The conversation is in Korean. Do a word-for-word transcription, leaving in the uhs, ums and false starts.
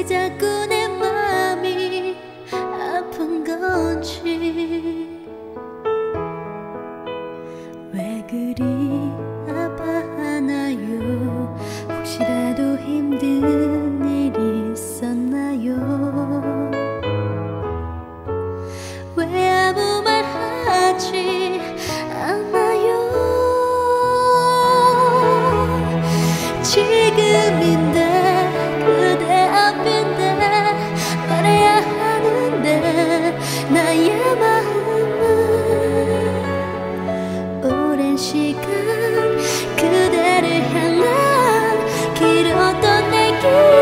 왜 자꾸 내 맘이 아픈 건지, 왜 그리 아파하나요? 혹시라도 힘든 일이 있었나요? 왜 아무 말 하지 않아요? 지금인데 그대 앞인데 말해야 하는데 나의 마음은 오랜 시간 그대를 향한 길었던 내 길